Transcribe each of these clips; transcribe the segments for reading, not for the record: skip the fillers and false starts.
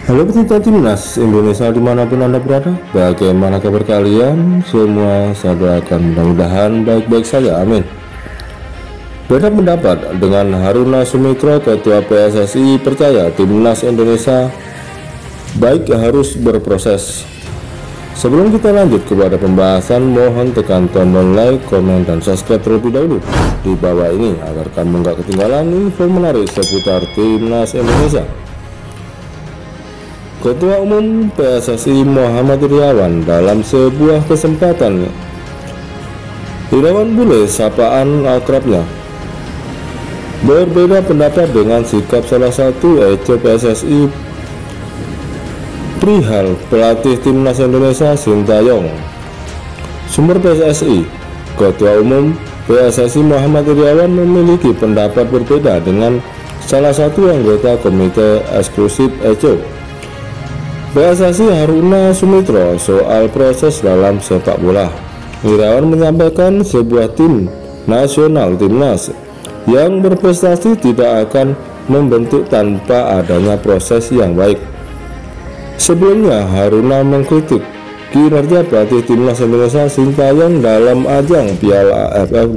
Halo pecinta timnas Indonesia dimanapun Anda berada, bagaimana kabar kalian semua? Saya doakan mudah-mudahan baik-baik saja, amin. Beda pendapat dengan Haruna Sumitra, Ketua PSSI, percaya timnas Indonesia baik harus berproses. Sebelum kita lanjut kepada pembahasan, mohon tekan tombol like, komen, dan subscribe terlebih dahulu di bawah ini agar kamu nggak ketinggalan info menarik seputar timnas Indonesia. Ketua Umum PSSI Muhammad Iriawan dalam sebuah kesempatan, Iriawan Bule, sapaan akrabnya, berbeda pendapat dengan sikap salah satu eco PSSI perihal pelatih timnas Indonesia Sintayong. Sumber PSSI, Ketua Umum PSSI Muhammad Iriawan memiliki pendapat berbeda dengan salah satu anggota komite eksklusif eco PSSI Haruna Sumitra soal proses dalam sepak bola. Iriawan menyampaikan sebuah tim nasional timnas yang berprestasi tidak akan membentuk tanpa adanya proses yang baik. Sebelumnya Haruna mengkritik kinerja pelatih timnas Indonesia Sintayong dalam ajang Piala AFF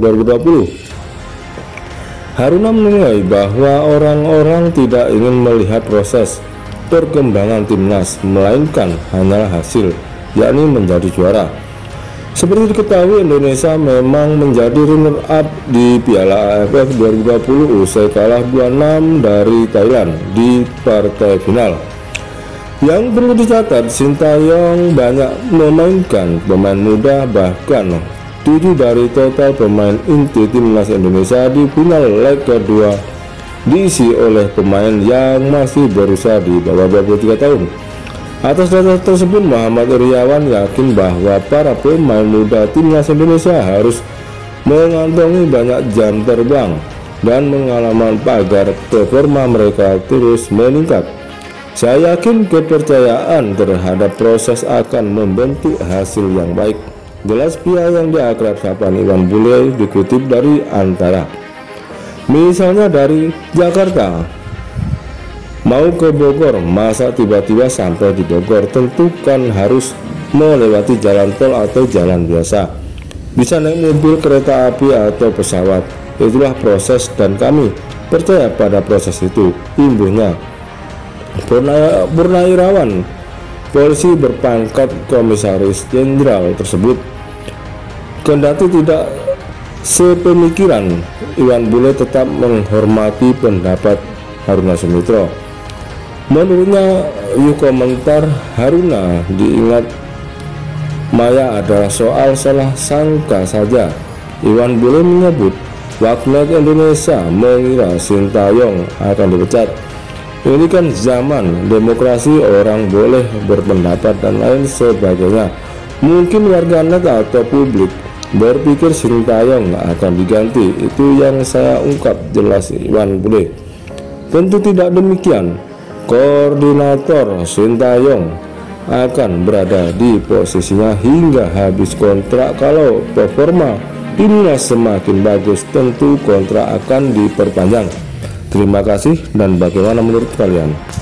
2020. Haruna menilai bahwa orang-orang tidak ingin melihat proses perkembangan timnas, melainkan hanyalah hasil, yakni menjadi juara. Seperti diketahui, Indonesia memang menjadi runner up di Piala AFF 2020 usai kalah 2-6 dari Thailand di partai final. Yang perlu dicatat, Sintayong banyak memainkan pemain muda, bahkan 7 dari total pemain inti timnas Indonesia di final leg kedua diisi oleh pemain yang masih berusia di bawah 23 tahun. Atas dasar tersebut, Muhammad Iriawan yakin bahwa para pemain muda timnas Indonesia harus mengantongi banyak jam terbang dan pengalaman agar performa mereka terus meningkat. Saya yakin kepercayaan terhadap proses akan membentuk hasil yang baik, jelas pihak yang diakrab sapaan Iriawan Bule dikutip dari Antara. Misalnya dari Jakarta mau ke Bogor, masa tiba-tiba sampai di Bogor? Tentu kan harus melewati jalan tol atau jalan biasa, bisa naik mobil, kereta api, atau pesawat. Itulah proses dan kami percaya pada proses itu, imbuhnya. Purna Irawan, polisi berpangkat komisaris jenderal tersebut, kendati tidak sepemikiran, Iriawan Bule tetap menghormati pendapat Haruna Sumitra. Menurutnya, komentar Haruna diingat maya adalah soal salah sangka saja. Iriawan Bule menyebut warganet Indonesia mengira Sintayong akan dipecat. Ini kan zaman demokrasi, orang boleh berpendapat dan lain sebagainya. Mungkin warganet atau publik berpikir Sintayong akan diganti, itu yang saya ungkap, jelas Iriawan Bule. Tentu tidak demikian. Koordinator Sintayong akan berada di posisinya hingga habis kontrak. Kalau performa timnas semakin bagus, tentu kontrak akan diperpanjang. Terima kasih, dan bagaimana menurut kalian?